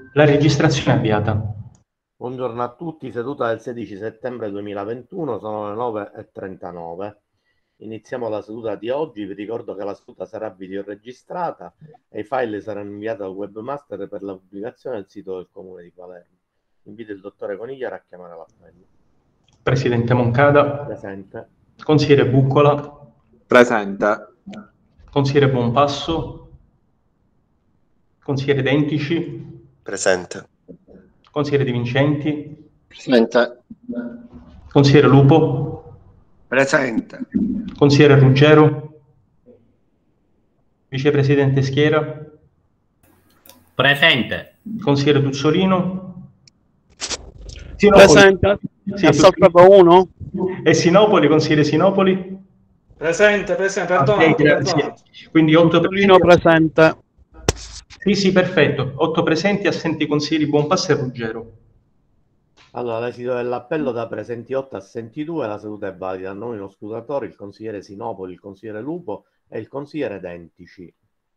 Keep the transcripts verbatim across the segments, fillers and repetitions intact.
La registrazione è avviata. Buongiorno a tutti, seduta del sedici settembre duemilaventuno, sono le nove e trentanove. Iniziamo la seduta di oggi, vi ricordo che la seduta sarà videoregistrata e i file saranno inviati al webmaster per la pubblicazione nel sito del Comune di Palermo. Invito il dottore Conigliaro a chiamare l'appello. Presidente Moncada. Presente. Consigliere Buccola. Presente. Consigliere Buonpasso. Consigliere Dentici. Presente. Consigliere Di Vincenti. Presente. Consigliere Lupo. Presente. Consigliere Ruggero. Vicepresidente Schiera. Presente. Consigliere Tuzzolino. Sinopoli. Presente. Sì, è proprio uno? E Sinopoli, consigliere Sinopoli. Presente, presente, perdonato, Okay, perdonato. Quindi otto presenti. presente. Sì, sì, perfetto. Otto presenti, assenti consiglieri Buonpasso e Ruggero. Allora, l'esito dell'appello da presenti otto, assenti due, la seduta è valida. A nome dello scrutatore, il consigliere Sinopoli, il consigliere Lupo e il consigliere Dentici.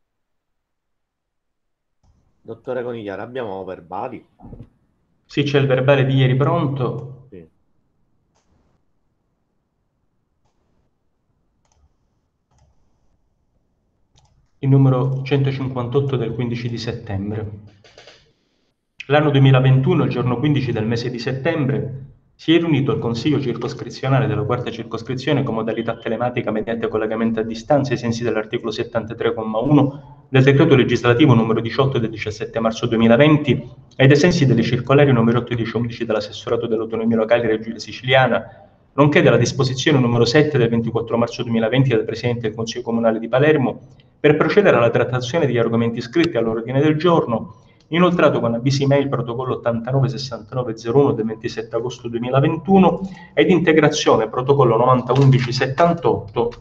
Dottore Conigliaro, abbiamo verbali? Sì, c'è il verbale di ieri pronto. Sì. Il numero centocinquantotto del quindici di settembre. L'anno duemilaventuno, il giorno quindici del mese di settembre, si è riunito il Consiglio circoscrizionale della quarta circoscrizione con modalità telematica mediante collegamento a distanza ai sensi dell'articolo settantatré comma uno del decreto legislativo numero diciotto del diciassette marzo duemilaventi e ai sensi delle circolari numero otto, dieci, undici dell'assessorato dell'autonomia locale Regione Siciliana, nonché della disposizione numero sette del ventiquattro marzo duemilaventi del Presidente del Consiglio Comunale di Palermo, per procedere alla trattazione degli argomenti iscritti all'ordine del giorno, inoltrato con avvisi mail protocollo ottantanove sessantanove zero uno del ventisette agosto duemilaventuno ed integrazione protocollo novanta undici settantotto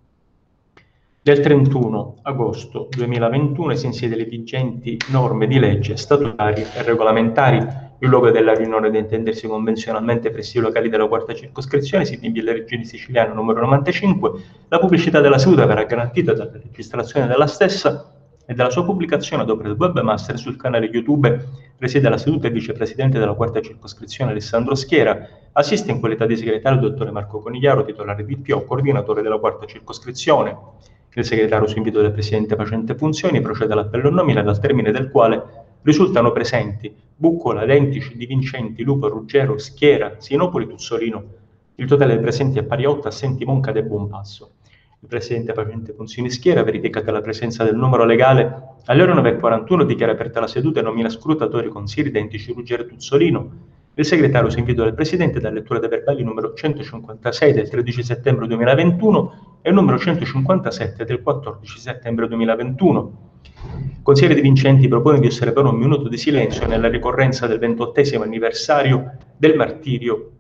del trentuno agosto duemilaventuno ai sensi delle vigenti norme di legge, statutarie e regolamentari. Il luogo della riunione da intendersi convenzionalmente presso i locali della quarta circoscrizione, siti in via Regione Siciliana numero novantacinque. La pubblicità della seduta verrà garantita dalla registrazione della stessa e dalla sua pubblicazione ad opera del webmaster sul canale YouTube. Presiede la seduta il vicepresidente della quarta circoscrizione Alessandro Schiera. Assiste in qualità di segretario il dottore Marco Conigliaro, titolare di P O, coordinatore della quarta circoscrizione. Il segretario, su invito del presidente facente funzioni, procede all'appello nominale al termine del quale risultano presenti Buccola, Dentici, Di Vincenti, Lupo, Ruggero, Schiera, Sinopoli, Tuzzolino. Il totale dei presenti è pari a otto, assenti Moncada e Buonpasso. Il presidente facente funzioni Schiera, verificata la presenza del numero legale, alle ore nove e quarantuno dichiara aperta la seduta e nomina scrutatori consiglieri Dentici, Ruggero e Tuzzolino. Il segretario, su invito del presidente, dà lettura dei verbali numero centocinquantasei del tredici settembre duemilaventuno e numero centocinquantasette del quattordici settembre duemilaventuno. Il consigliere Di Vincenti propone di osservare un minuto di silenzio nella ricorrenza del ventottesimo anniversario del martirio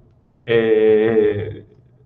eh,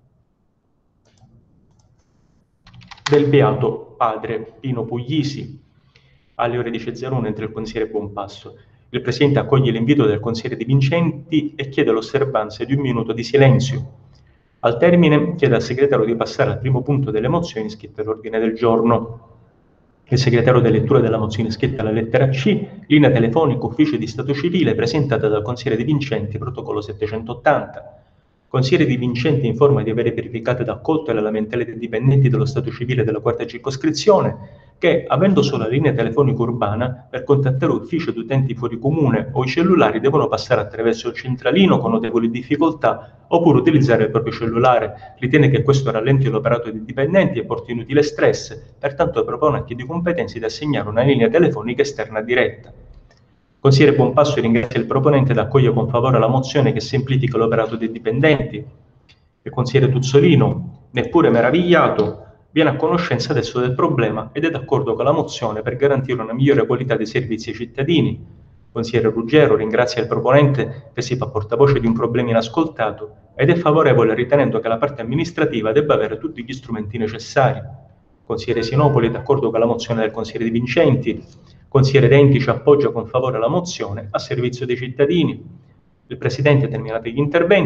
del beato padre Pino Puglisi. Alle ore dieci e zero uno entra il consigliere Buonpasso. Il presidente accoglie l'invito del consigliere Di Vincenti e chiede l'osservanza di un minuto di silenzio. Al termine chiede al segretario di passare al primo punto delle mozioni iscritte all'ordine del giorno. Il segretario della lettura della mozione iscritta alla lettera C, linea telefonica ufficio di Stato civile, presentata dal consigliere Di Vincenti, protocollo settecentottanta. Consigliere Di Vincenti informa di avere verificato ed accolto le lamentele dei dipendenti dello Stato civile della quarta circoscrizione che, avendo solo la linea telefonica urbana, per contattare ufficio di utenti fuori comune o i cellulari devono passare attraverso il centralino con notevoli difficoltà oppure utilizzare il proprio cellulare. Ritiene che questo rallenti l'operato dei dipendenti e porti inutile stress, pertanto propone a chi di competenza di assegnare una linea telefonica esterna diretta. Consigliere Buonpasso ringrazia il proponente ed accoglie con favore la mozione che semplifica l'operato dei dipendenti. Il consigliere Tuzzolino, neppure meravigliato, viene a conoscenza adesso del problema ed è d'accordo con la mozione per garantire una migliore qualità dei servizi ai cittadini. Il consigliere Ruggero ringrazia il proponente che si fa portavoce di un problema inascoltato ed è favorevole ritenendo che la parte amministrativa debba avere tutti gli strumenti necessari. Il consigliere Sinopoli è d'accordo con la mozione del consigliere Di Vincenti. Il consigliere Dentici appoggia con favore la mozione a servizio dei cittadini. Il presidente, terminati gli interventi,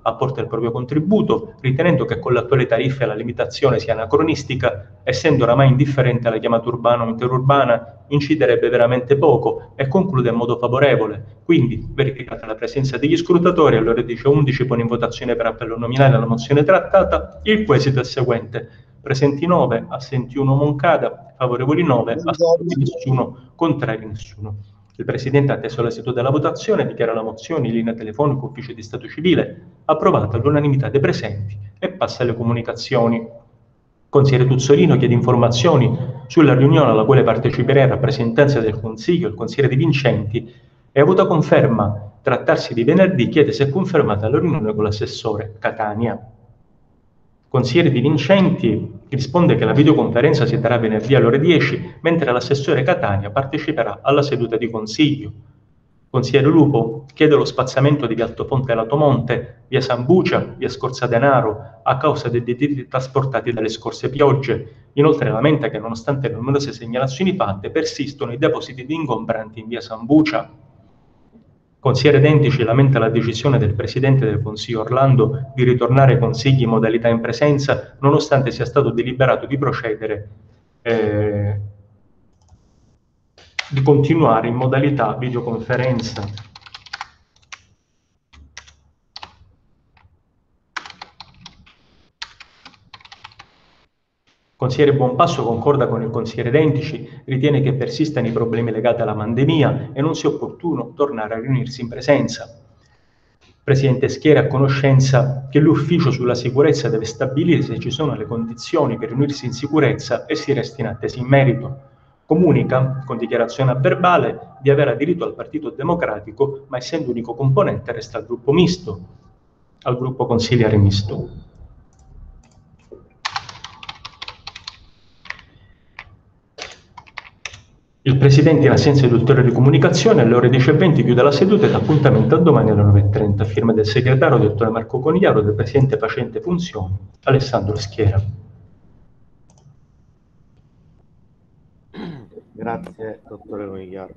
apporta il proprio contributo, ritenendo che con le attuali tariffe la limitazione sia anacronistica, essendo oramai indifferente alla chiamata urbana o interurbana, inciderebbe veramente poco e conclude in modo favorevole. Quindi, verificata la presenza degli scrutatori, alle ore dieci e undici pone in votazione per appello nominale la mozione trattata. Il quesito è il seguente: presenti nove, assenti uno Moncada, favorevoli nove, assenti nessuno, contrari nessuno. Il Presidente, atteso l'esito della votazione, dichiara la mozione in linea telefonica Ufficio di Stato Civile approvata all'unanimità dei presenti e passa alle comunicazioni. Consigliere Tuzzolino chiede informazioni sulla riunione alla quale parteciperà in rappresentanza del Consiglio il consigliere Di Vincenti e, avuta conferma trattarsi di venerdì, chiede se è confermata la riunione con l'assessore Catania. Consigliere Di Vincenti risponde che la videoconferenza si terrà venerdì alle ore dieci, mentre l'assessore Catania parteciperà alla seduta di consiglio. Consigliere Lupo chiede lo spazzamento di via Altofonte Latomonte, via Sambucia, via Scorza Denaro a causa dei detriti trasportati dalle scorse piogge. Inoltre lamenta che, nonostante le numerose segnalazioni fatte, persistono i depositi di ingombranti in via Sambucia. Consigliere Dentici lamenta la decisione del Presidente del Consiglio Orlando di ritornare ai consigli in modalità in presenza, nonostante sia stato deliberato di procedere, eh, di continuare in modalità videoconferenza. Consigliere Buonpasso concorda con il consigliere Dentici, ritiene che persistano i problemi legati alla pandemia e non sia opportuno tornare a riunirsi in presenza. Presidente Schiera è a conoscenza che l'ufficio sulla sicurezza deve stabilire se ci sono le condizioni per riunirsi in sicurezza e si resti in attesa in merito. Comunica, con dichiarazione a verbale, di aver aderito al Partito Democratico, ma essendo unico componente resta al gruppo misto, al gruppo consigliare misto. Il Presidente, in assenza di ulteriori comunicazioni, alle ore dieci e venti chiude la seduta ed appuntamento a domani alle nove e trenta. Firma del segretario, dottore Marco Conigliaro, del Presidente facente funzioni, Alessandro Schiera. Grazie, dottore Conigliaro.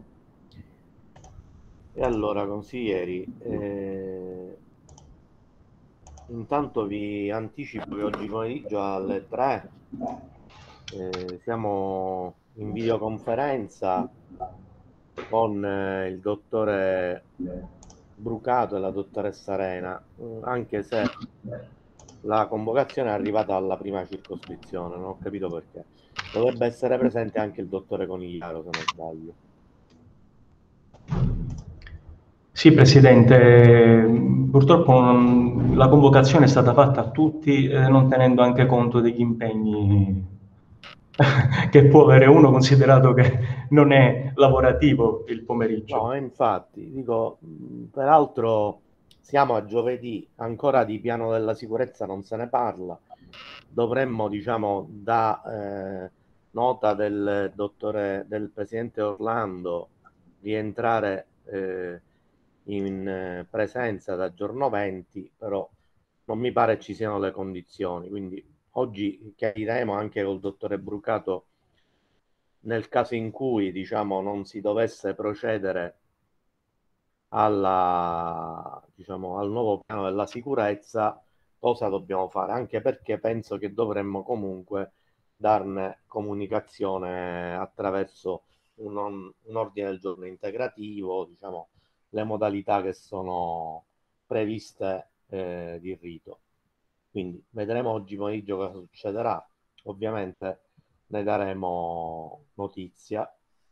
E allora, consiglieri, eh, intanto vi anticipo che oggi pomeriggio alle tre eh, siamo in videoconferenza con eh, il dottore Brucato e la dottoressa Arena, eh, anche se la convocazione è arrivata alla prima circoscrizione, non ho capito perché. Dovrebbe essere presente anche il dottore Conigliaro, se non sbaglio. Sì, Presidente, purtroppo non, la convocazione è stata fatta a tutti, eh, non tenendo anche conto degli impegni che può avere uno, considerato che non è lavorativo il pomeriggio. No, infatti, dico, peraltro siamo a giovedì, ancora di piano della sicurezza non se ne parla. Dovremmo, diciamo, da eh, nota del dottore, del presidente Orlando, rientrare eh, in eh, presenza da giorno venti, però non mi pare ci siano le condizioni, quindi oggi chiariremo anche col dottore Brucato, nel caso in cui, diciamo, non si dovesse procedere alla, diciamo, al nuovo piano della sicurezza, cosa dobbiamo fare, anche perché penso che dovremmo comunque darne comunicazione attraverso un, un ordine del giorno integrativo, diciamo, le modalità che sono previste eh, di rito. Quindi vedremo oggi pomeriggio cosa succederà, ovviamente ne daremo notizia.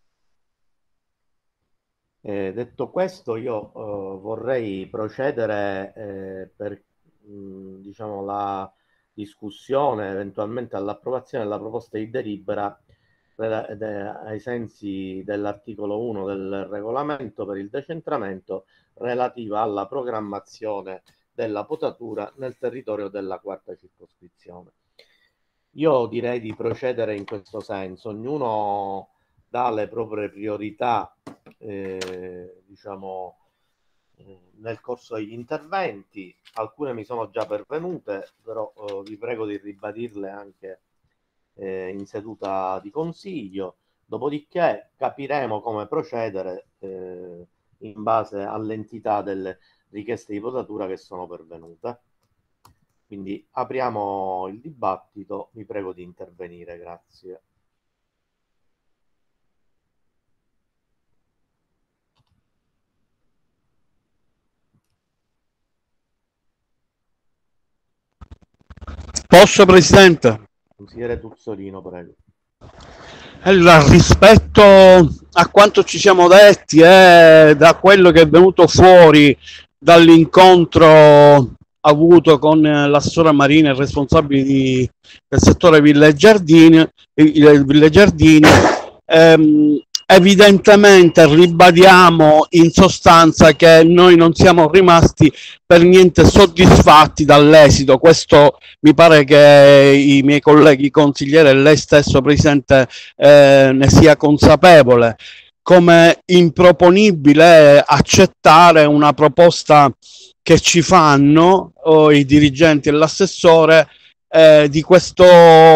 Eh, detto questo, io eh, vorrei procedere eh, per mh, diciamo, la discussione, eventualmente all'approvazione della proposta di delibera de, de, ai sensi dell'articolo uno del regolamento per il decentramento relativa alla programmazione della potatura nel territorio della quarta circoscrizione. Io direi di procedere in questo senso, ognuno dà le proprie priorità eh, diciamo eh, nel corso degli interventi. Alcune mi sono già pervenute, però eh, vi prego di ribadirle anche eh, in seduta di consiglio, dopodiché capiremo come procedere eh, in base all'entità delle, richieste di potatura che sono pervenute. Quindi apriamo il dibattito, vi prego di intervenire, grazie. Posso, Presidente? Consigliere Tuzzolino, prego. Allora, rispetto a quanto ci siamo detti e eh, da quello che è venuto fuori dall'incontro avuto con l'assessore Marina e responsabili di, del settore Ville Giardini, Ville Giardini ehm, evidentemente ribadiamo in sostanza che noi non siamo rimasti per niente soddisfatti dall'esito. Questo mi pare che i miei colleghi consiglieri e lei stesso, Presidente, eh, ne sia consapevole. Come improponibile accettare una proposta che ci fanno oh, i dirigenti e l'assessore eh, di questo,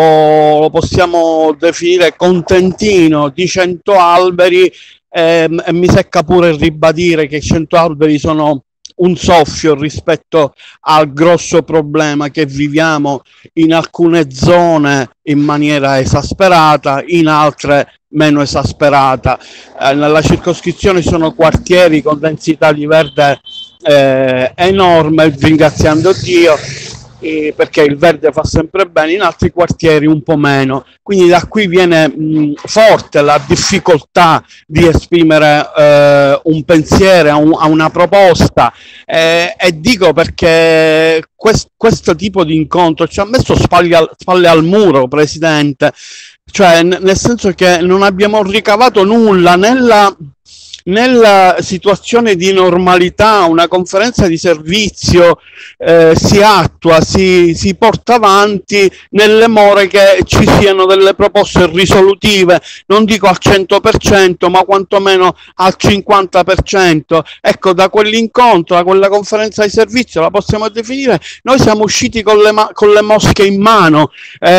lo possiamo definire, contentino di cento alberi eh, e mi secca pure ribadire che i cento alberi sono un soffio rispetto al grosso problema che viviamo in alcune zone in maniera esasperata, in altre meno esasperata. Eh, nella circoscrizione ci sono quartieri con densità di verde eh, enorme, ringraziando Dio, eh, perché il verde fa sempre bene, in altri quartieri un po' meno. Quindi da qui viene mh, forte la difficoltà di esprimere eh, un pensiero a, un, a una proposta eh, e dico perché quest, questo tipo di incontro ci ha messo spalle al, spalle al muro, Presidente, cioè nel senso che non abbiamo ricavato nulla nella nella situazione di normalità. Una conferenza di servizio eh, si attua, si, si porta avanti nelle more che ci siano delle proposte risolutive, non dico al cento per cento, ma quantomeno al cinquanta per cento. Ecco, da quell'incontro, da quella conferenza di servizio, la possiamo definire, noi siamo usciti con le, ma- con le mosche in mano,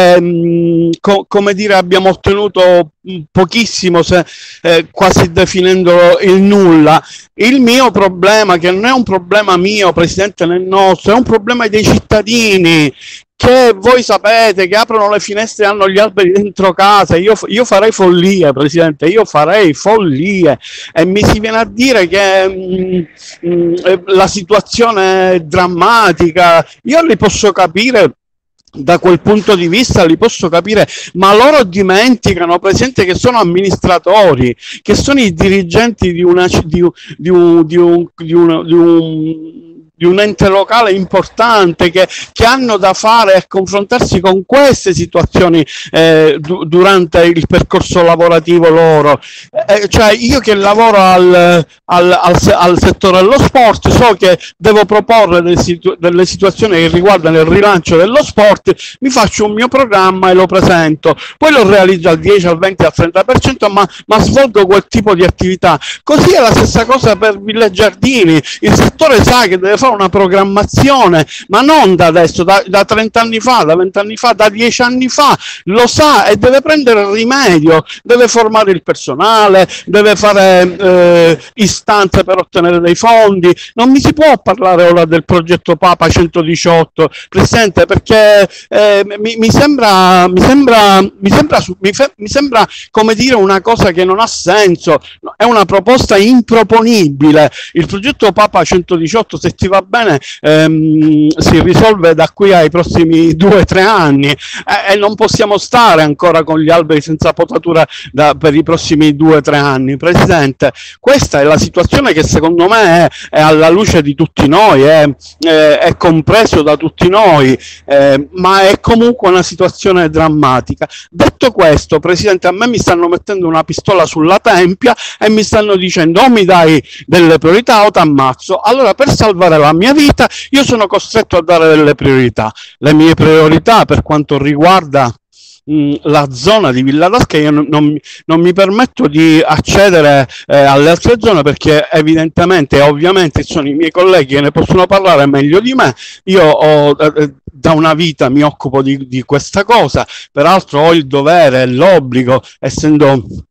ehm, co- come dire, abbiamo ottenuto pochissimo, se, eh, quasi definendolo il nulla. Il mio problema, che non è un problema mio, Presidente, né nostro, è un problema dei cittadini, che voi sapete che aprono le finestre e hanno gli alberi dentro casa. Io, io farei follie, Presidente, io farei follie, e mi si viene a dire che mh, mh, la situazione è drammatica. Io li posso capire, da quel punto di vista li posso capire, ma loro dimenticano, Presidente, che sono amministratori, che sono i dirigenti di una di, di un di un di un, di un di un ente locale importante, che, che hanno da fare a confrontarsi con queste situazioni eh, du- durante il percorso lavorativo loro. Eh, cioè io che lavoro al, al, al, al settore dello sport so che devo proporre delle, situ- delle situazioni che riguardano il rilancio dello sport, mi faccio un mio programma e lo presento, poi lo realizzo al dieci, al venti, al trenta per cento, ma, ma svolgo quel tipo di attività. Così è la stessa cosa per Ville Giardini. Il settore sa che deve fare una programmazione, ma non da adesso, da, da trenta anni fa, da venti anni fa, da dieci anni fa, lo sa e deve prendere rimedio, deve formare il personale, deve fare eh, istanze per ottenere dei fondi. Non mi si può parlare ora del progetto Papa centodiciotto, Presidente, perché eh, mi, mi sembra mi sembra mi sembra mi, fe, mi sembra come dire una cosa che non ha senso, è una proposta improponibile. Il progetto Papa centodiciotto, se ti va bene, ehm, si risolve da qui ai prossimi due o tre anni eh, e non possiamo stare ancora con gli alberi senza potatura da, per i prossimi due o tre anni, Presidente. Questa è la situazione che secondo me è, è alla luce di tutti noi, è, è, è compreso da tutti noi, eh, ma è comunque una situazione drammatica. Detto questo, Presidente, a me mi stanno mettendo una pistola sulla tempia e mi stanno dicendo: o mi dai delle priorità o t'ammazzo. Allora, per salvare la mia vita io sono costretto a dare delle priorità. Le mie priorità, per quanto riguarda mh, la zona di Villa d'Asca, io non, non, non mi permetto di accedere eh, alle altre zone, perché evidentemente e ovviamente sono i miei colleghi che ne possono parlare meglio di me. Io ho eh, da una vita mi occupo di, di questa cosa, peraltro ho il dovere e l'obbligo, essendo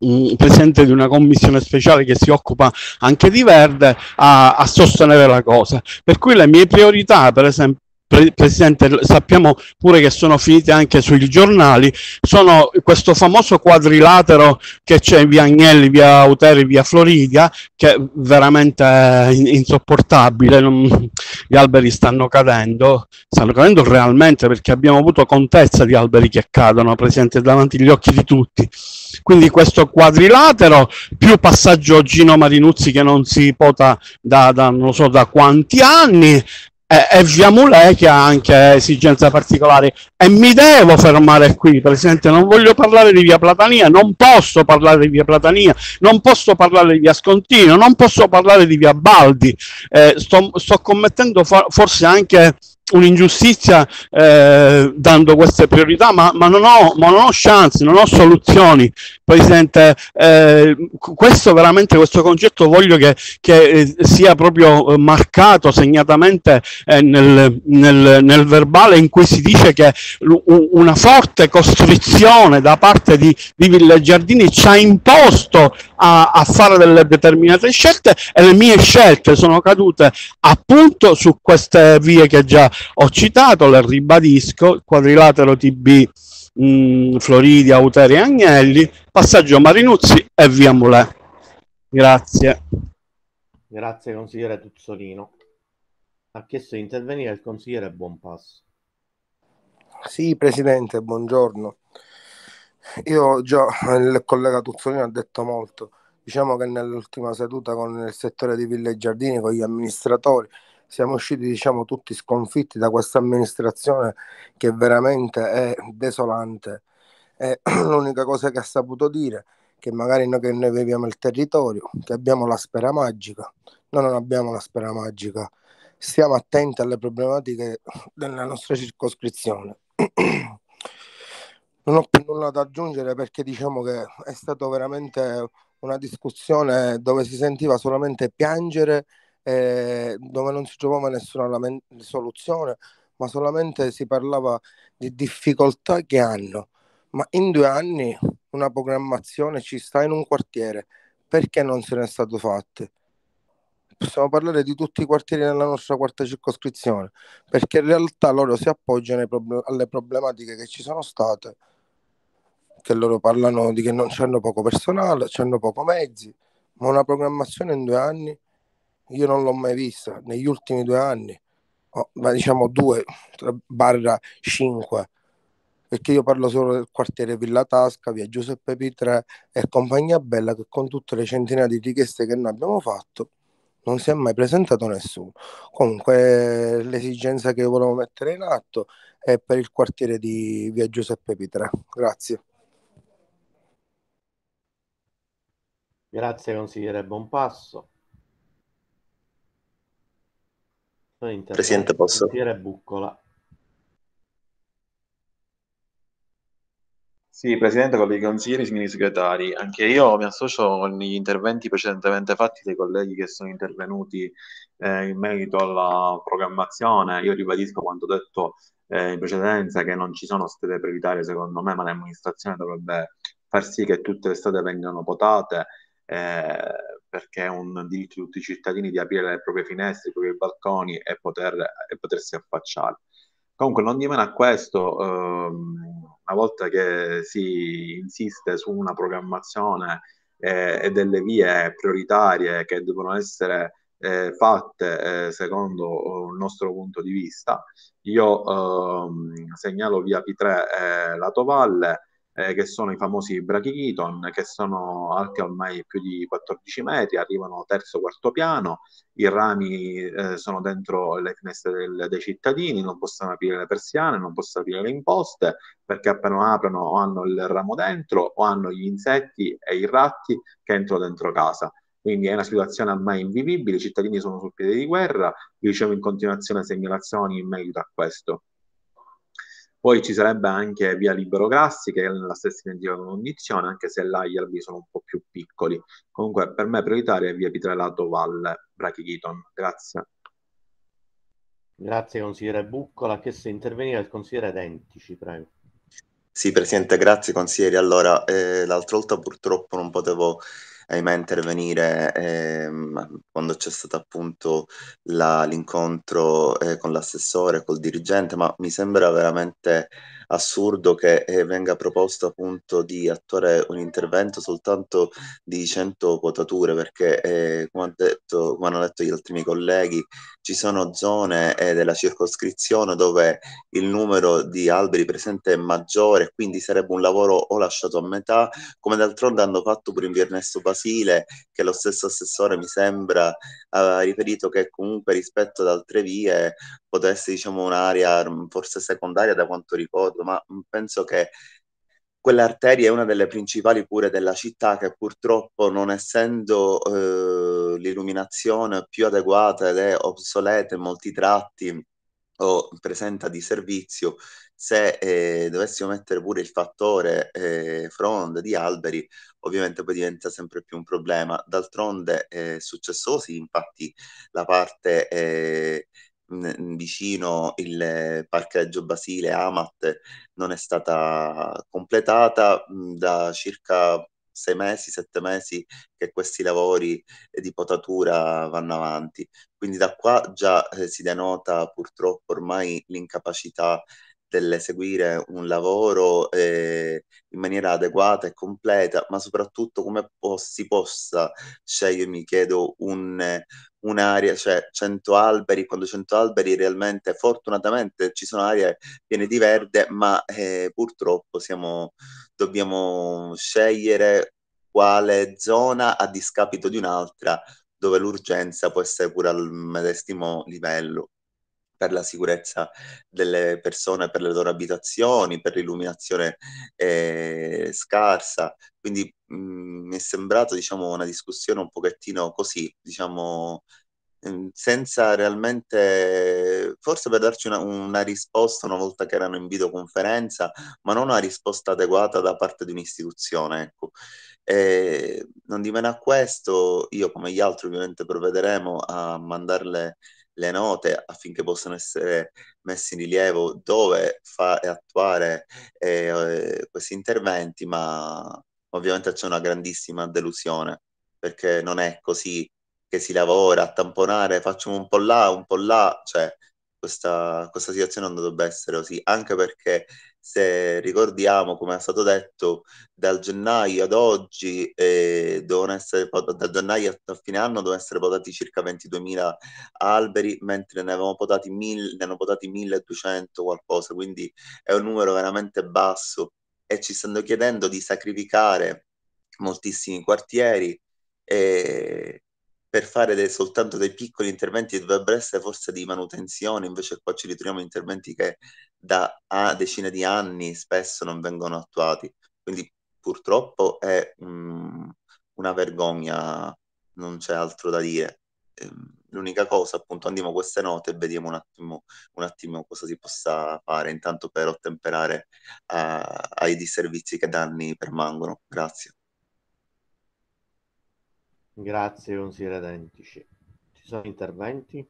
mh, presidente di una commissione speciale che si occupa anche di verde, a, a sostenere la cosa. Per cui le mie priorità, per esempio, Presidente, sappiamo pure che sono finite anche sui giornali, sono questo famoso quadrilatero che c'è in via Agnelli, via Auteri, via Floridia, che è veramente insopportabile. Non, gli alberi stanno cadendo, stanno cadendo realmente, perché abbiamo avuto contezza di alberi che cadono, Presidente, davanti agli occhi di tutti. Quindi questo quadrilatero, più passaggio Gino Marinuzzi che non si pota da, da non so da quanti anni, e via Mulè che ha anche esigenze particolari. E mi devo fermare qui, Presidente, non voglio parlare di via Platania, non posso parlare di via Platania, non posso parlare di via Scontino, non posso parlare di via Baldi. Eh, sto, sto commettendo for forse anche un'ingiustizia eh, dando queste priorità, ma, ma, non ho, ma non ho chance, non ho soluzioni, Presidente. Eh, questo veramente, questo concetto voglio che, che eh, sia proprio marcato segnatamente eh, nel, nel, nel verbale, in cui si dice che una forte costrizione da parte di, di Villagiardini ci ha imposto a, a fare delle determinate scelte, e le mie scelte sono cadute appunto su queste vie che già ho citato, le ribadisco: quadrilatero T B, mh, Floridi, Auteri e Agnelli, passaggio Marinuzzi e via Mulè. Grazie. Grazie consigliere Tuzzolino. Ha chiesto di intervenire il consigliere Buonpasso. Sì, Presidente, buongiorno. Io già, il collega Tuzzolino ha detto molto. Diciamo che nell'ultima seduta con il settore di Villagiardini, con gli amministratori, siamo usciti, diciamo, tutti sconfitti da questa amministrazione che veramente è desolante. E l'unica cosa che ha saputo dire è che magari noi che noi viviamo il territorio, che abbiamo la sfera magica. Noi non abbiamo la sfera magica. Stiamo attenti alle problematiche della nostra circoscrizione. Non ho più nulla da aggiungere, perché diciamo che è stata veramente una discussione dove si sentiva solamente piangere, eh, dove non si trovava nessuna soluzione, ma solamente si parlava di difficoltà che hanno. Ma in due anni una programmazione ci sta in un quartiere, perché non se ne è stato fatto? Possiamo parlare di tutti i quartieri nella nostra quarta circoscrizione, perché in realtà loro si appoggiano ai problem- alle problematiche che ci sono state, che loro parlano di che non c'hanno poco personale, c'hanno poco mezzi, ma una programmazione in due anni io non l'ho mai vista, negli ultimi due anni, oh, ma diciamo due barra cinque, perché io parlo solo del quartiere Villa Tasca, via Giuseppe P tre e compagnia bella, che con tutte le centinaia di richieste che noi abbiamo fatto non si è mai presentato nessuno. Comunque l'esigenza che volevo mettere in atto è per il quartiere di via Giuseppe P tre. Grazie. Grazie consigliere Buonpasso. Presidente, posso? Consigliere Buccola. Sì, Presidente, colleghi consiglieri, signori segretari, anche io mi associo con gli interventi precedentemente fatti dai colleghi che sono intervenuti eh, in merito alla programmazione. Io ribadisco quanto detto eh, in precedenza, che non ci sono strade prioritarie secondo me, ma l'amministrazione dovrebbe far sì che tutte le strade vengano potate, eh, perché è un diritto di tutti i cittadini di aprire le proprie finestre, i propri balconi e, poter, e potersi affacciare. Comunque, non di meno a questo, ehm, una volta che si insiste su una programmazione eh, e delle vie prioritarie che devono essere eh, fatte eh, secondo il nostro punto di vista, io ehm, segnalo via P tre e Lato Valle, eh, che sono i famosi brachydon, che sono alti ormai più di quattordici metri, arrivano terzo, quarto piano, i rami eh, sono dentro le finestre del, dei cittadini, non possono aprire le persiane, non possono aprire le imposte, perché appena aprono o hanno il ramo dentro o hanno gli insetti e i ratti che entrano dentro casa. Quindi è una situazione ormai invivibile, i cittadini sono sul piede di guerra, vi ricevo in continuazione segnalazioni in merito a questo. Poi ci sarebbe anche via Libero Grassi, che è nella stessa identica condizione, anche se là gli albi sono un po' più piccoli. Comunque per me prioritaria è via Pitrelato Valle, Brachydon. Grazie. Grazie consigliere Buccola. Ha chiesto di intervenire il consigliere Dentici, prego. Sì, Presidente, grazie consiglieri. Allora, eh, l'altra volta purtroppo non potevo, ahimè, intervenire ehm, quando c'è stato appunto la- l'incontro eh, con l'assessore, col dirigente, ma mi sembra veramente assurdo che eh, venga proposto appunto di attuare un intervento soltanto di cento potature, perché eh, come, ha detto, come hanno detto gli altri miei colleghi, ci sono zone eh, della circoscrizione dove il numero di alberi presente è maggiore, quindi sarebbe un lavoro o lasciato a metà, come d'altronde hanno fatto pure in Via Ernesto Basile, che lo stesso assessore mi sembra aveva riferito che comunque rispetto ad altre vie potesse, diciamo, un'area forse secondaria da quanto ricordo, ma penso che quell'arteria è una delle principali pure della città, che purtroppo, non essendo eh, l'illuminazione più adeguata ed è obsoleta in molti tratti o presenta di servizio, se eh, dovessimo mettere pure il fattore eh, fronde di alberi, ovviamente poi diventa sempre più un problema. D'altronde è successo così, infatti la parte eh, mh, vicino il parcheggio Basile Amat non è stata completata mh, da circa sei mesi, sette mesi che questi lavori eh, di potatura vanno avanti. Quindi da qua già eh, si denota purtroppo ormai l'incapacità dell'eseguire un lavoro eh, in maniera adeguata e completa, ma soprattutto come po- si possa scegliere, mi chiedo, un, un'area, cioè cento alberi, quando cento alberi realmente, fortunatamente ci sono aree piene di verde, ma eh, purtroppo siamo, dobbiamo scegliere quale zona a discapito di un'altra, dove l'urgenza può essere pure al medesimo livello, per la sicurezza delle persone, per le loro abitazioni, per l'illuminazione eh, scarsa. Quindi mh, mi è sembrato, diciamo, una discussione un pochettino così, diciamo, mh, senza realmente, forse per darci una, una risposta una volta che erano in videoconferenza, ma non una risposta adeguata da parte di un'istituzione, ecco. E non di meno a questo, io come gli altri ovviamente provvederemo a mandarle le note affinché possano essere messi in rilievo dove fa e attuare eh, eh, questi interventi, ma ovviamente c'è una grandissima delusione, perché non è così che si lavora a tamponare, facciamo un po' là, un po' là, cioè questa, questa situazione non dovrebbe essere così, anche perché se ricordiamo, come è stato detto, dal gennaio ad oggi eh, devono essere, da gennaio a fine anno devono essere potati circa ventiduemila alberi, mentre ne avevamo potati mille, ne hanno potati milleduecento qualcosa, quindi è un numero veramente basso e ci stanno chiedendo di sacrificare moltissimi quartieri e per fare dei, soltanto dei piccoli interventi che dovrebbero essere forse di manutenzione, invece qua ci ritroviamo interventi che da a, decine di anni spesso non vengono attuati. Quindi purtroppo è um, una vergogna, non c'è altro da dire. Ehm, L'unica cosa, appunto, andiamo queste note e vediamo un attimo, un attimo cosa si possa fare, intanto per ottemperare a, ai disservizi che da anni permangono. Grazie. Grazie, consigliere Dentici. Ci sono interventi?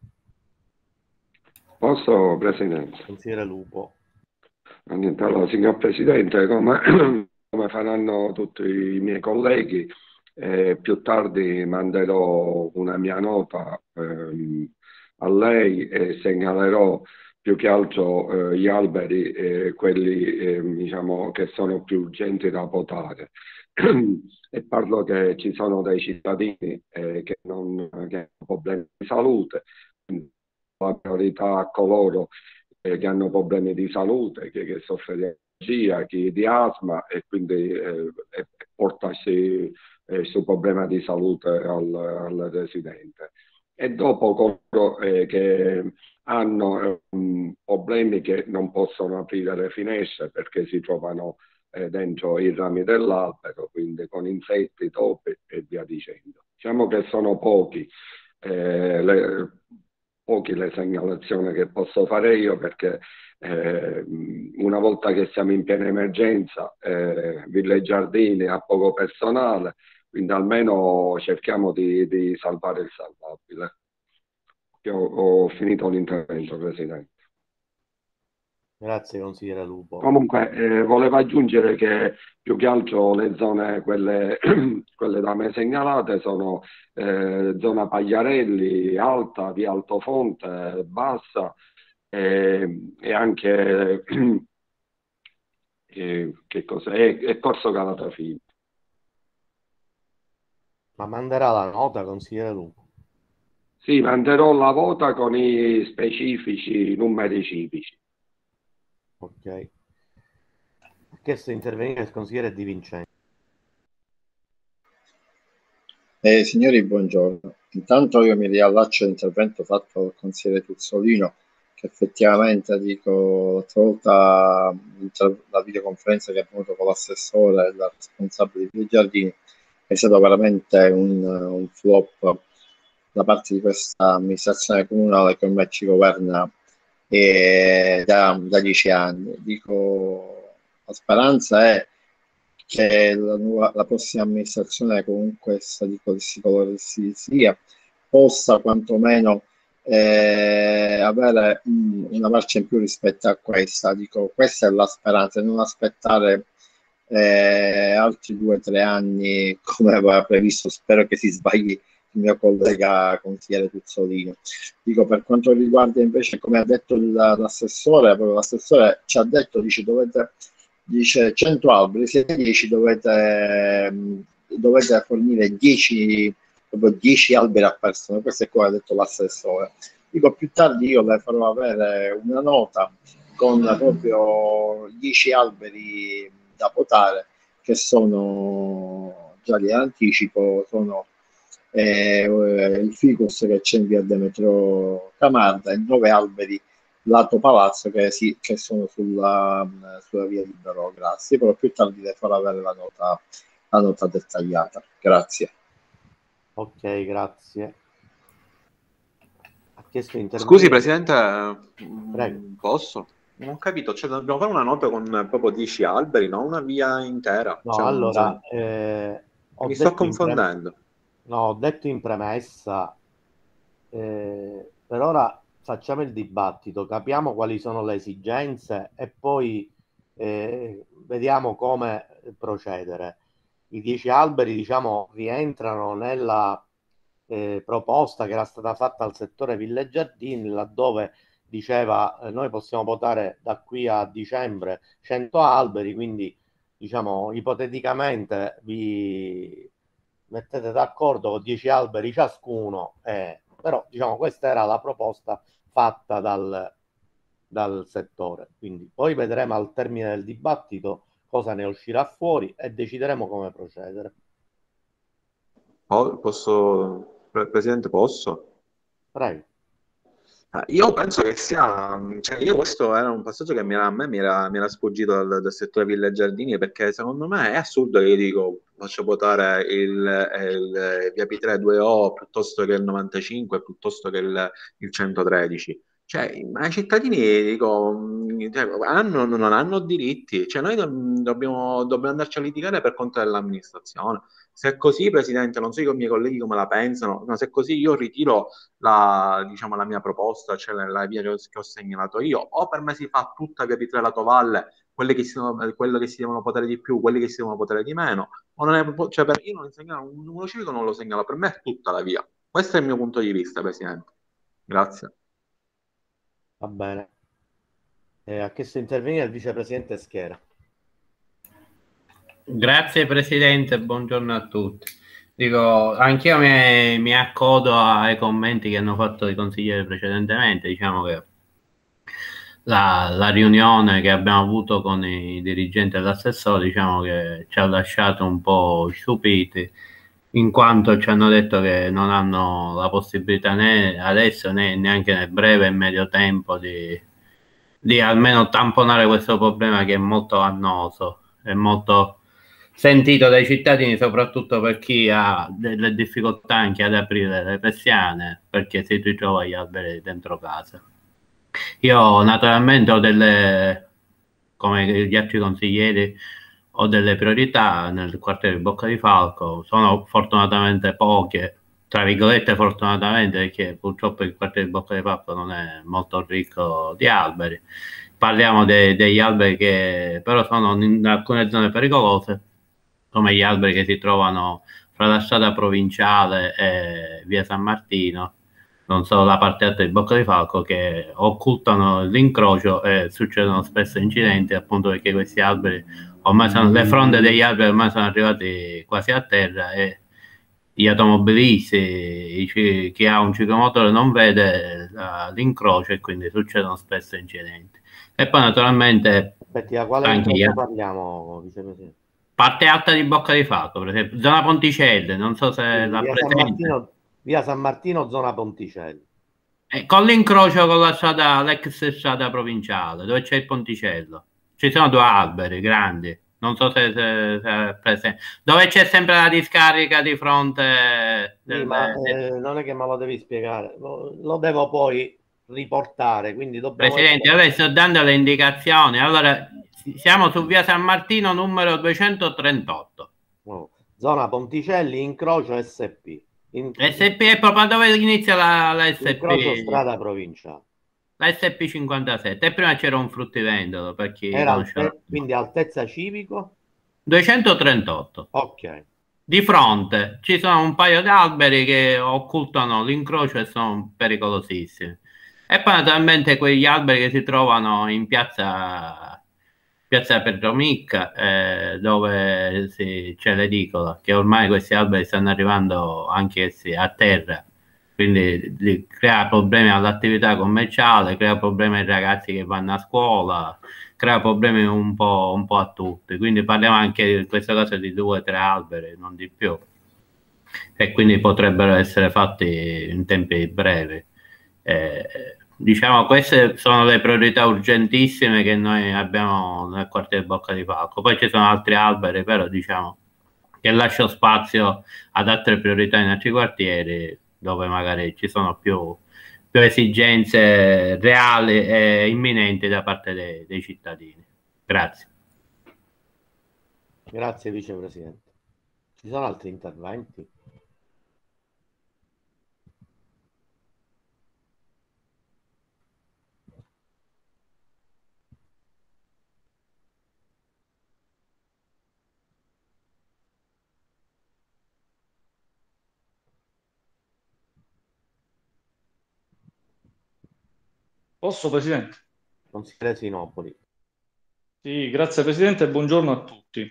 Posso, Presidente? Consigliere Lupo. Niente, allora, signor Presidente, come, come faranno tutti i miei colleghi, eh, più tardi manderò una mia nota ehm, a lei e segnalerò più che altro eh, gli alberi, eh, quelli eh, diciamo, che sono più urgenti da potare. E parlo che ci sono dei cittadini eh, che, non, che hanno problemi di salute, quindi la priorità a coloro eh, che hanno problemi di salute, chi che soffre di allergia, chi di asma e quindi eh, e portarsi eh, questo problema di salute al, al residente. E dopo coloro eh, che hanno eh, problemi che non possono aprire le finestre perché si trovano eh, dentro i rami dell'albero, quindi con insetti, topi e via dicendo. Diciamo che sono pochi. Eh, le, pochi le segnalazioni che posso fare io perché eh, una volta che siamo in piena emergenza eh, Villa Giardini ha poco personale, quindi almeno cerchiamo di, di salvare il salvabile. Io ho finito l'intervento, Presidente. Grazie consigliere Lupo. Comunque eh, volevo aggiungere che più che altro le zone, quelle, quelle da me segnalate, sono eh, zona Pagliarelli, Alta, via Altofonte, Bassa e, e anche eh, che cos'è? E, e Corso Calatafimi. Ma manderà la nota consigliere Lupo? Sì, manderò la vota con i specifici numeri civici. Ok. Ha chiesto di intervenire il consigliere Di Vincenzo. Eh, signori, buongiorno. Intanto io mi riallaccio all'intervento fatto dal consigliere Tuzzolino, che effettivamente, dico, l'altra volta la videoconferenza che ha avuto con l'assessore e la responsabile dei giardini è stato veramente un, un flop da parte di questa amministrazione comunale che ormai ci governa eh, da, da dieci anni. Dico, la speranza è che la, nuova, la prossima amministrazione, comunque essa di qualsiasi colore si sia, possa quantomeno eh, avere mh, una marcia in più rispetto a questa. Dico, questa è la speranza, non aspettare eh, altri due o tre anni come aveva previsto. Spero che si sbagli il mio collega consigliere Tuzzolino. Dico, per quanto riguarda invece, come ha detto l'assessore, l'assessore ci ha detto, dice, dovete dice cento alberi, se dieci dovete, dovete fornire dieci, dieci alberi a persona. Questo è come ha detto l'assessore. Dico, più tardi io le farò avere una nota con proprio dieci alberi da potare, che sono già di anticipo, sono eh, il ficus che c'è in via Demetrio Camarda e nove alberi lato palazzo che, si, che sono sulla, sulla via Libero Grassi, però più tardi le farò avere la nota, la nota dettagliata. Grazie. Ok, grazie. Ha chiesto di Scusi Presidente, Prego. posso? Non ho capito, cioè dobbiamo fare una nota con proprio dieci alberi, no? Una via intera. No, cioè, allora, eh, ho mi sto detto in pre- confondendo. No, ho detto in premessa, eh, per ora facciamo il dibattito, capiamo quali sono le esigenze e poi eh, vediamo come procedere. I dieci alberi, diciamo, rientrano nella eh, proposta che era stata fatta al settore Ville Giardini, laddove diceva eh, noi possiamo votare da qui a dicembre cento alberi, quindi diciamo ipoteticamente vi mettete d'accordo con dieci alberi ciascuno, eh, però diciamo questa era la proposta fatta dal, dal settore, quindi poi vedremo al termine del dibattito cosa ne uscirà fuori e decideremo come procedere. Oh, posso, Presidente, posso? Prego. Io penso che sia, cioè io questo era un passaggio che mi era, a me mi era, mi era sfuggito dal, dal settore Ville Giardini, perché secondo me è assurdo che io dico faccio votare il, il via P tre due O piuttosto che il novantacinque, piuttosto che il, il centotredici. Cioè, ma i cittadini dico, cioè, hanno, non hanno diritti, cioè noi dobbiamo, dobbiamo andarci a litigare per conto dell'amministrazione. Se è così, Presidente, non so io i miei colleghi come la pensano, ma se è così io ritiro la, diciamo, la mia proposta, cioè la via che ho, che ho segnalato io, o per me si fa tutta via Pitre Lato Valle, quelle che si devono, quello che si devono potere di più, quelli che si devono potere di meno, o non è, cioè per, io non segnalo, un numero civico non lo segnalo, per me è tutta la via. Questo è il mio punto di vista, Presidente. Grazie. Va bene. Eh, ha chiesto di intervenire il vicepresidente Schera. Grazie Presidente, buongiorno a tutti. Dico, anch'io mi, mi accodo ai commenti che hanno fatto i consiglieri precedentemente. Diciamo che la, la riunione che abbiamo avuto con i dirigenti dell'assessore, diciamo che ci ha lasciato un po' stupiti, in quanto ci hanno detto che non hanno la possibilità né adesso né neanche nel breve e medio tempo di, di almeno tamponare questo problema, che è molto annoso, è molto sentito dai cittadini, soprattutto per chi ha delle difficoltà anche ad aprire le persiane perché si ritrova gli alberi dentro casa. Io naturalmente ho delle, come gli altri consiglieri, ho delle priorità nel quartiere di Bocca di Falco, sono fortunatamente poche, tra virgolette fortunatamente, perché purtroppo il quartiere di Bocca di Falco non è molto ricco di alberi. Il parliamo de- degli alberi che però sono in alcune zone pericolose, come gli alberi che si trovano fra la strada provinciale e via San Martino, non solo la parte alta di Bocca di Falco, che occultano l'incrocio e succedono spesso incidenti, appunto perché questi alberi ormai sono, le fronde degli alberi ormai sono arrivati quasi a terra e gli automobilisti, chi, chi ha un ciclomotore non vede la, l'incrocio e quindi succedono spesso incidenti. E poi naturalmente Aspetti, a quale anche gli incrocio altri. parliamo, vicepresidente? Parte alta di Bocca di Falco, per esempio, zona Ponticelle, non so se Quindi la via San presente. Martino, via San Martino, zona Ponticelli. Eh, con l'incrocio con la strada, l'ex strada provinciale, dove c'è il ponticello. Ci sono due alberi grandi, non so se, se, se è presente. Dove c'è sempre la discarica di fronte Sì, del, ma del... eh, non è che me lo devi spiegare, lo, lo devo poi riportare, quindi dobbiamo Presidente, essere... adesso dando le indicazioni, allora siamo su via San Martino numero duecentotrentotto. Oh, zona Ponticelli, incrocio S P. In, S P è proprio dove inizia la, la incrocio S P, strada provinciale. la S P cinquantasette, e prima c'era un fruttivendolo, per chi Era conosce. alte, quindi altezza civico? duecentotrentotto. Ok. Di fronte ci sono un paio di alberi che occultano l'incrocio e sono pericolosissimi. E poi naturalmente quegli alberi che si trovano in piazza, piazza Petromicca, eh, dove si, c'è l'edicola, che ormai questi alberi stanno arrivando anche essi a terra, quindi li, crea problemi all'attività commerciale, crea problemi ai ragazzi che vanno a scuola, crea problemi un po', un po' a tutti. Quindi parliamo anche in questa cosa di due o tre alberi, non di più, e quindi potrebbero essere fatti in tempi brevi. Eh, diciamo, queste sono le priorità urgentissime che noi abbiamo nel quartiere Bocca di Falco. Poi ci sono altri alberi, però diciamo che lascio spazio ad altre priorità in altri quartieri dove magari ci sono più, più esigenze reali e imminenti da parte dei, dei cittadini. Grazie. Grazie vicepresidente. Ci sono altri interventi? Posso, Presidente? Consigliere Sinopoli. Sì, grazie Presidente e buongiorno a tutti.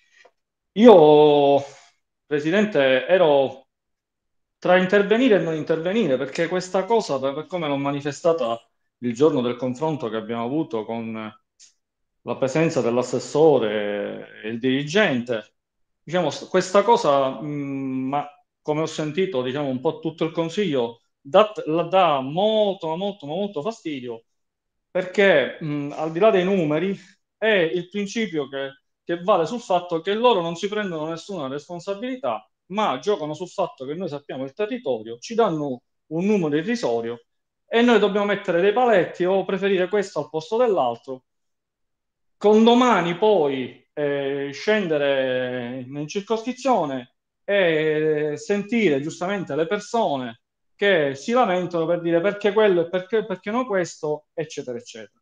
Io, Presidente, ero tra intervenire e non intervenire, perché questa cosa, per come l'ho manifestata il giorno del confronto che abbiamo avuto con la presenza dell'assessore e il dirigente, diciamo, questa cosa, mh, ma come ho sentito, diciamo, un po' tutto il Consiglio, dà, la dà molto, molto, molto fastidio, perché mh, al di là dei numeri è il principio che, che vale sul fatto che loro non si prendono nessuna responsabilità, ma giocano sul fatto che noi sappiamo il territorio, ci danno un numero irrisorio e noi dobbiamo mettere dei paletti o preferire questo al posto dell'altro. Con domani poi eh, scendere in circoscrizione e sentire giustamente le persone che si lamentano per dire perché quello e perché, perché no questo, eccetera, eccetera.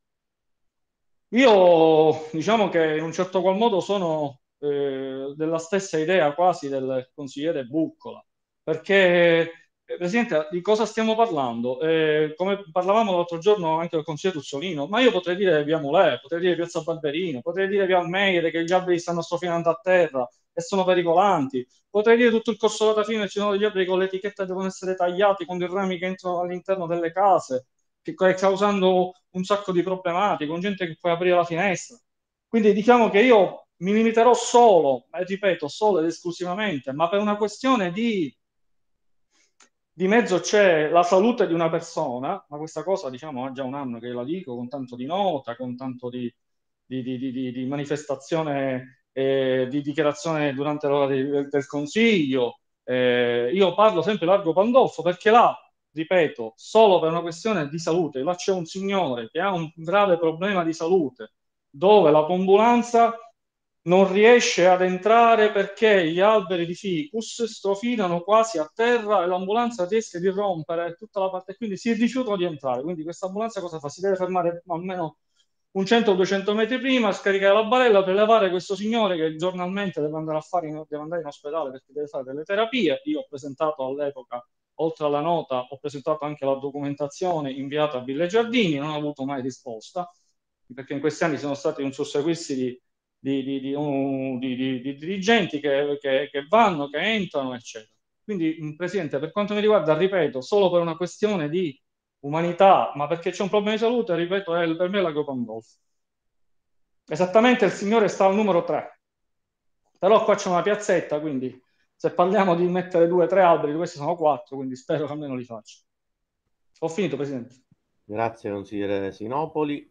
Io diciamo che in un certo qual modo sono eh, della stessa idea quasi del consigliere Buccola, perché eh, Presidente, di cosa stiamo parlando? Eh, come parlavamo l'altro giorno anche del consigliere Tuzzolino, ma io potrei dire via Mulè, potrei dire piazza Barberino, potrei dire via Almeide che gli alberi stanno strofinando a terra e sono pericolanti, potrei dire tutto il corso della fine ci sono degli alberi con l'etichetta che devono essere tagliati con dei rami che entrano all'interno delle case, che causando un sacco di problematiche, con gente che può aprire la finestra. Quindi diciamo che io mi limiterò solo, e ripeto, solo ed esclusivamente, ma per una questione di, di mezzo c'è la salute di una persona, ma questa cosa diciamo ha già un anno che la dico, con tanto di nota, con tanto di, di, di, di, di manifestazione, eh, di dichiarazione durante l'ora del, del Consiglio. Eh, io parlo sempre largo Pandolfo perché là, ripeto, solo per una questione di salute, là c'è un signore che ha un grave problema di salute, dove la ambulanza non riesce ad entrare perché gli alberi di ficus strofinano quasi a terra e l'ambulanza rischia di rompere tutta la parte, quindi si rifiutano di entrare. Quindi questa ambulanza cosa fa? Si deve fermare almeno un cento duecento metri prima, scaricare la barella, prelevare questo signore che giornalmente deve andare, a fare in, deve andare in ospedale perché deve fare delle terapie. Io ho presentato all'epoca, oltre alla nota, ho presentato anche la documentazione inviata a Ville Giardini, non ho avuto mai risposta, perché in questi anni sono stati un susseguirsi di, di, di, di, un, di, di, di dirigenti che, che, che vanno, che entrano, eccetera. Quindi, Presidente, per quanto mi riguarda, ripeto, solo per una questione di umanità, ma perché c'è un problema di salute, ripeto, è per me l'Agro Pandolfo. Esattamente il signore sta al numero tre, però qua c'è una piazzetta, quindi se parliamo di mettere due o tre alberi, questi sono quattro, quindi spero che almeno li faccia. Ho finito, Presidente. Grazie, consigliere Sinopoli.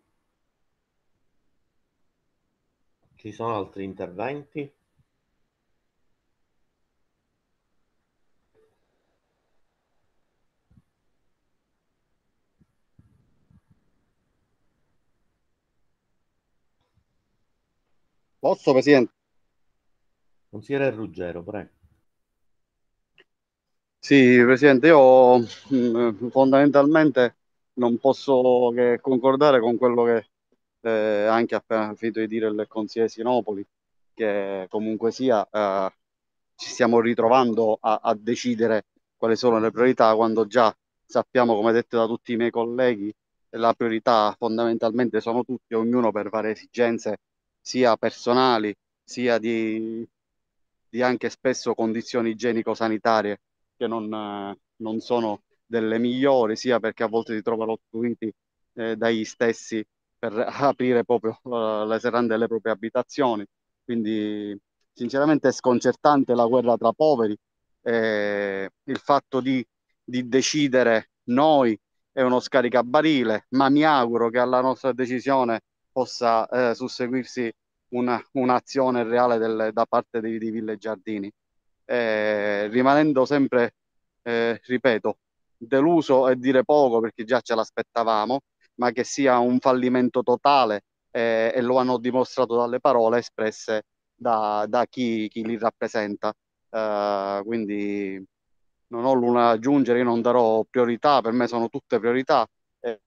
Ci sono altri interventi? Posso, Presidente? Consigliere Ruggero, prego. Sì, Presidente, io mh, fondamentalmente non posso che concordare con quello che eh, anche ha appena finito di dire il consigliere Sinopoli, che comunque sia eh, ci stiamo ritrovando a, a decidere quali sono le priorità quando già sappiamo, come detto da tutti i miei colleghi, la priorità fondamentalmente sono tutti, ognuno per varie esigenze sia personali sia di, di anche spesso condizioni igienico-sanitarie che non, eh, non sono delle migliori, sia perché a volte si trovano ostruiti eh, dagli stessi per aprire proprio uh, le serrande delle proprie abitazioni. Quindi sinceramente è sconcertante la guerra tra poveri, eh, il fatto di, di decidere noi è uno scaricabarile, ma mi auguro che alla nostra decisione possa eh, susseguirsi una, un'azione reale del, da parte di, di Ville Giardini. Eh, rimanendo sempre, eh, ripeto, deluso è dire poco perché già ce l'aspettavamo, ma che sia un fallimento totale eh, e lo hanno dimostrato dalle parole espresse da, da chi, chi li rappresenta. Uh, quindi non ho nulla da aggiungere, io non darò priorità, per me sono tutte priorità. Eh,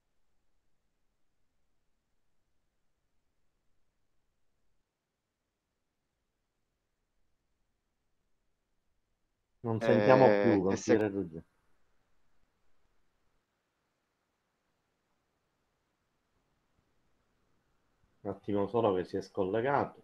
Non sentiamo eh, più, e se consigliere Ruggero. Un attimo solo che si è scollegato.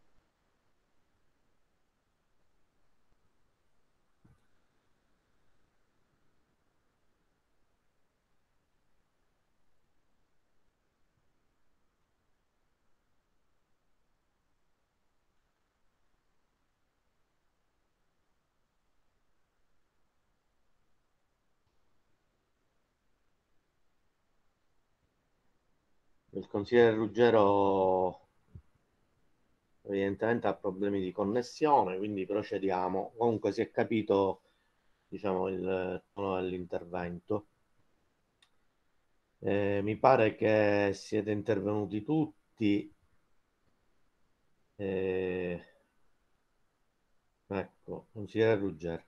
Il consigliere Ruggero evidentemente ha problemi di connessione, quindi procediamo. Comunque si è capito, diciamo, il tono dell'intervento. Eh, mi pare che siete intervenuti tutti. Eh, ecco, consigliere Ruggero.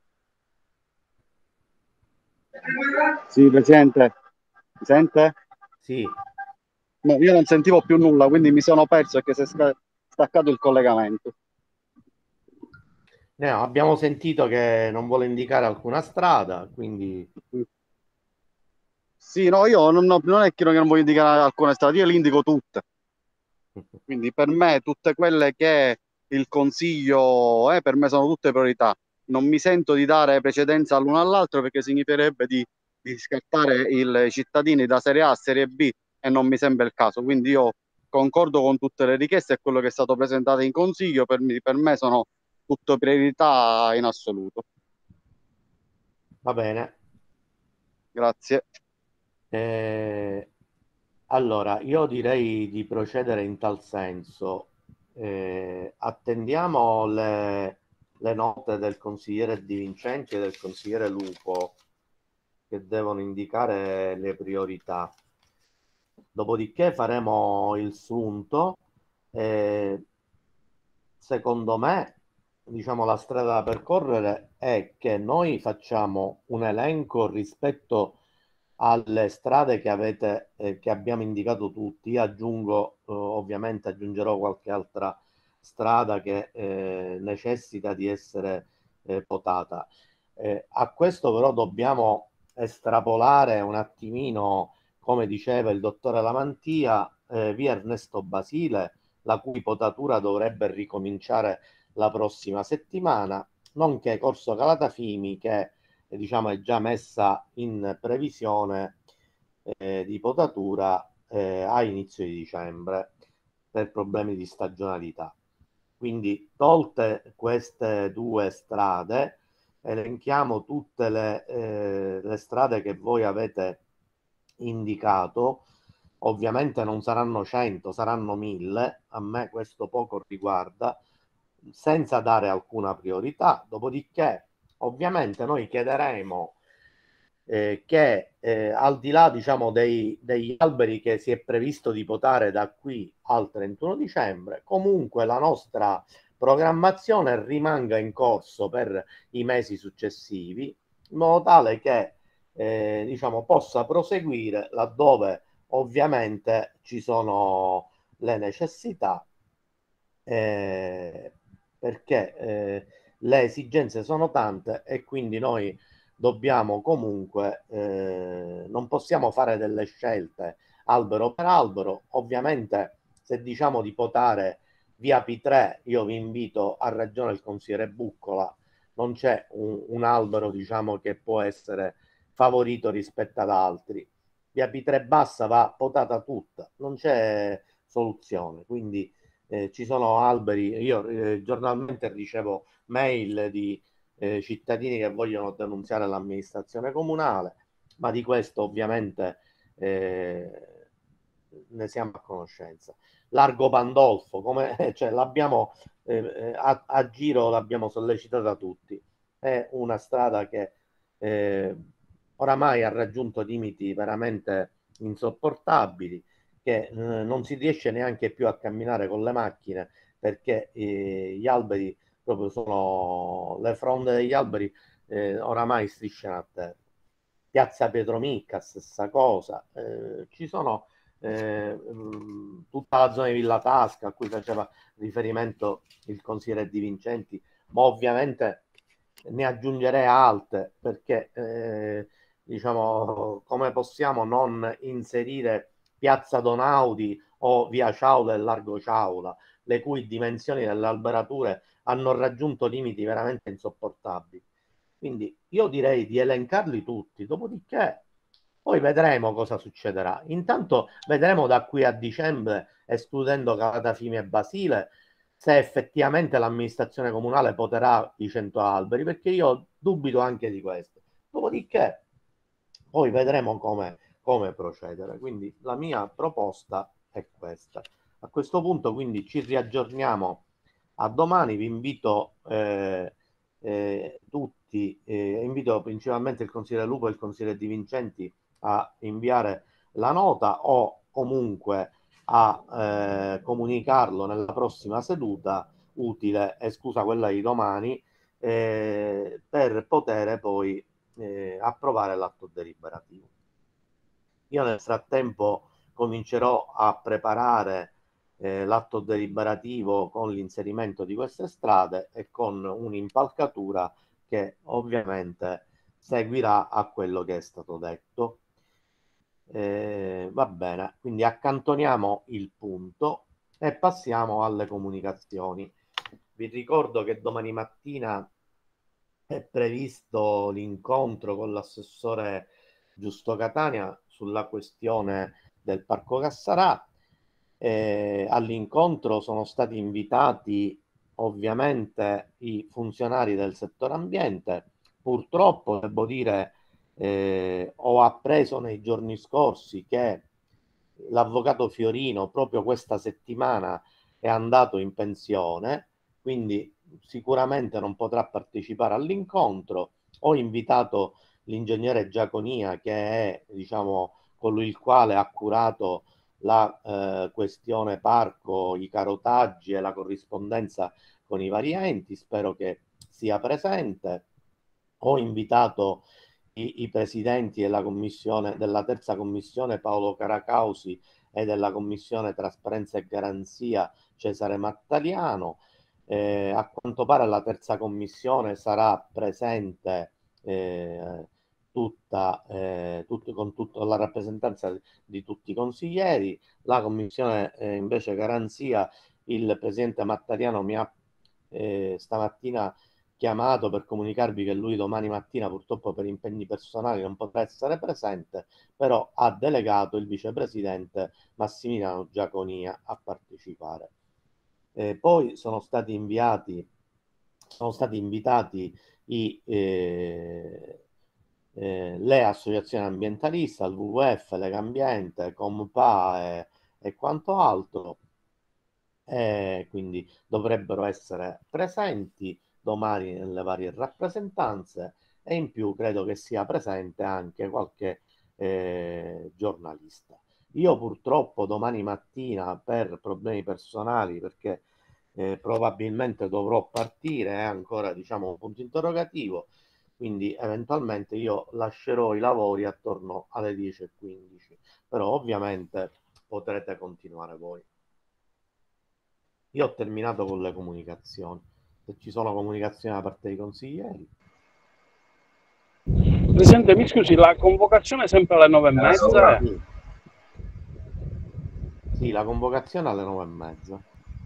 Sì, Presidente, mi sente? Sì. No, io non sentivo più nulla, quindi mi sono perso perché si è sca- staccato il collegamento. No, abbiamo sentito che non vuole indicare alcuna strada, quindi... Sì, no, io non, non è che non voglio indicare alcune strade, io le indico tutte. Quindi per me tutte quelle che il Consiglio, eh, per me sono tutte priorità. Non mi sento di dare precedenza all'uno all'altro perché significherebbe di, di scattare i cittadini da Serie A a Serie B e non mi sembra il caso. Quindi io concordo con tutte le richieste e quello che è stato presentato in Consiglio, per, per me sono tutte priorità in assoluto. Va bene. Grazie. Eh, allora, io direi di procedere in tal senso. Eh, attendiamo le, le note del consigliere Di Vincenti e del consigliere Lupo che devono indicare le priorità. Dopodiché faremo il sunto. Eh, secondo me, diciamo, la strada da percorrere è che noi facciamo un elenco rispetto alle strade che avete, eh, che abbiamo indicato tutti. Io aggiungo, eh, ovviamente aggiungerò qualche altra strada che eh, necessita di essere eh, potata. Eh, a questo però dobbiamo estrapolare un attimino, come diceva il dottore Lamantia, eh, via Ernesto Basile, la cui potatura dovrebbe ricominciare la prossima settimana, nonché Corso Calatafimi, che eh, diciamo è già messa in previsione eh, di potatura eh, a inizio di dicembre per problemi di stagionalità. Quindi, tolte queste due strade, elenchiamo tutte le, eh, le strade che voi avete indicato. Ovviamente non saranno cento, saranno mille, a me questo poco riguarda, senza dare alcuna priorità. Dopodiché, ovviamente, noi chiederemo eh, che eh, al di là, diciamo, dei, degli alberi che si è previsto di potare da qui al trentuno dicembre, comunque la nostra programmazione rimanga in corso per i mesi successivi, in modo tale che eh, diciamo, possa proseguire laddove ovviamente ci sono le necessità, eh, perché eh, le esigenze sono tante e quindi noi dobbiamo comunque, eh, non possiamo fare delle scelte albero per albero. Ovviamente se diciamo di potare via P tre, io vi invito, a ragione il consigliere Buccola, non c'è un, un albero diciamo che può essere favorito rispetto ad altri. Via P tre bassa va potata tutta, non c'è soluzione, quindi eh, ci sono alberi, io eh, giornalmente ricevo mail di eh, cittadini che vogliono denunziare l'amministrazione comunale, ma di questo ovviamente eh, ne siamo a conoscenza. Largo Pandolfo, come, cioè, l'abbiamo eh, a, a giro l'abbiamo sollecitata tutti, è una strada che eh, oramai ha raggiunto limiti veramente insopportabili, che eh, non si riesce neanche più a camminare con le macchine perché eh, gli alberi proprio sono, le fronde degli alberi eh, oramai strisciano a terra. Piazza Pietromicca, stessa cosa, eh, ci sono eh, mh, tutta la zona di Villa Tasca a cui faceva riferimento il consigliere Di Vincenti, ma ovviamente ne aggiungerei altre, perché eh, diciamo, come possiamo non inserire Piazza Donaudi o Via Ciaula e Largo Ciaula, le cui dimensioni delle alberature hanno raggiunto limiti veramente insopportabili. Quindi io direi di elencarli tutti, dopodiché poi vedremo cosa succederà. Intanto vedremo da qui a dicembre, escludendo Calatafimi e Basile, se effettivamente l'amministrazione comunale poterà i cento alberi, perché io dubito anche di questo. Dopodiché poi vedremo come, come procedere. Quindi la mia proposta è questa. A questo punto quindi ci riaggiorniamo a domani, vi invito eh, eh, tutti, eh, invito principalmente il consigliere Lupo e il consigliere Di Vincenti a inviare la nota o comunque a eh, comunicarlo nella prossima seduta utile, esclusa quella di domani, eh, per poter poi eh, approvare l'atto deliberativo. Io nel frattempo comincerò a preparare eh, l'atto deliberativo con l'inserimento di queste strade e con un'impalcatura che ovviamente seguirà a quello che è stato detto. Eh, va bene, quindi accantoniamo il punto e passiamo alle comunicazioni. Vi ricordo che domani mattina è previsto l'incontro con l'assessore Giusto Catania sulla questione del Parco Cassarà. Eh, all'incontro sono stati invitati ovviamente i funzionari del settore ambiente. Purtroppo devo dire, eh, ho appreso nei giorni scorsi che l'avvocato Fiorino proprio questa settimana è andato in pensione, quindi sicuramente non potrà partecipare all'incontro. Ho invitato l'ingegnere Giaconia, che è, diciamo, colui il quale ha curato la eh, questione parco, i carotaggi e la corrispondenza con i vari enti, spero che sia presente. Ho invitato i, i presidenti della commissione, della terza commissione Paolo Caracausi e della commissione Trasparenza e Garanzia Cesare Mattaliano. Eh, a quanto pare la terza commissione sarà presente eh, tutta, eh, tutto, con tutta la rappresentanza di tutti i consiglieri. La commissione eh, invece Garanzia, il presidente Mattaliano mi ha eh, stamattina chiamato per comunicarvi che lui domani mattina purtroppo per impegni personali non potrà essere presente, però ha delegato il vicepresidente Massimiliano Giaconia a partecipare. Eh, poi sono stati inviati, sono stati invitati i, eh, eh, le associazioni ambientaliste, il W W F, Legambiente, Compa e, e quanto altro, e quindi dovrebbero essere presenti domani nelle varie rappresentanze, e in più credo che sia presente anche qualche eh, giornalista. Io purtroppo domani mattina per problemi personali, perché eh, probabilmente dovrò partire, è ancora diciamo un punto interrogativo, quindi eventualmente io lascerò i lavori attorno alle dieci e quindici, però ovviamente potrete continuare voi. Io ho terminato con le comunicazioni. Se ci sono comunicazioni da parte dei consiglieri. Presidente, mi scusi, la convocazione è sempre alle nove e mezza? Sì. Sì, la convocazione alle nove e mezza.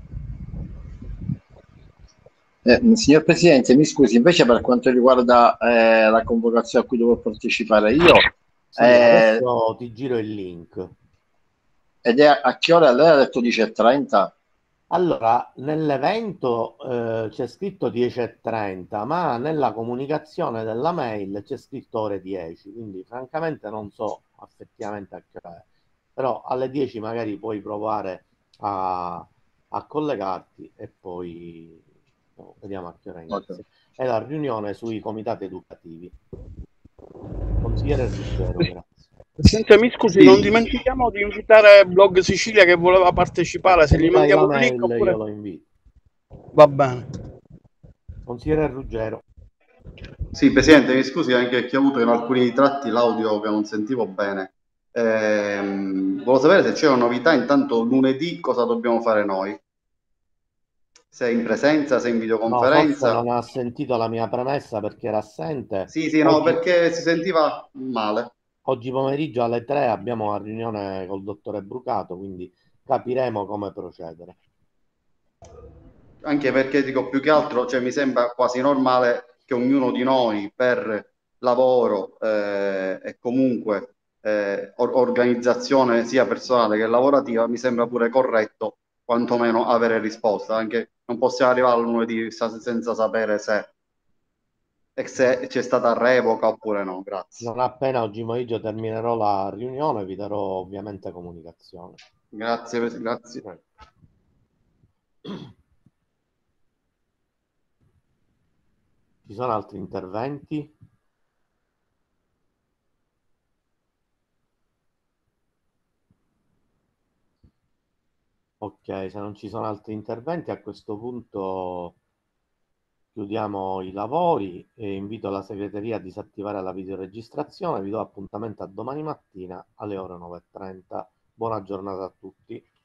Eh, signor Presidente, mi scusi, invece per quanto riguarda eh, la convocazione a cui devo partecipare io, sì, eh, adesso ti giro il link. Ed è a che ora? Lei ha detto dieci e trenta? Allora, nell'evento eh, c'è scritto dieci e trenta, ma nella comunicazione della mail c'è scritto ore dieci, quindi francamente non so effettivamente a che ora è. Però alle dieci magari puoi provare a, a collegarti e poi no, vediamo a che ora inizia. Okay. È la riunione sui comitati educativi. Consigliere Ruggero, grazie. Presidente, mi scusi, sì. Non dimentichiamo di invitare Blog Sicilia che voleva partecipare, se gli mandiamo un link oppure... io lo invito. Va bene. Consigliere Ruggero. Sì, Presidente, mi scusi anche che ho avuto in alcuni tratti l'audio che non sentivo bene. Ehm, volevo sapere se c'è una novità, intanto lunedì cosa dobbiamo fare noi? Se in presenza, se in videoconferenza. No, non ha sentito la mia premessa perché era assente. Sì, sì, no, oggi, perché si sentiva male. Oggi pomeriggio alle tre abbiamo una riunione col dottore Brucato, quindi capiremo come procedere. Anche perché dico più che altro, cioè mi sembra quasi normale che ognuno di noi per lavoro eh, e comunque eh, or- organizzazione sia personale che lavorativa, mi sembra pure corretto quantomeno avere risposta, anche non possiamo arrivare al lunedì senza sapere se, e se c'è stata revoca oppure no. Grazie. Non appena oggi pomeriggio terminerò la riunione vi darò ovviamente comunicazione. Grazie, grazie. Ci sono altri interventi? Ok, se non ci sono altri interventi, a questo punto chiudiamo i lavori e invito la segreteria a disattivare la videoregistrazione. Vi do appuntamento a domani mattina alle ore nove e trenta. Buona giornata a tutti.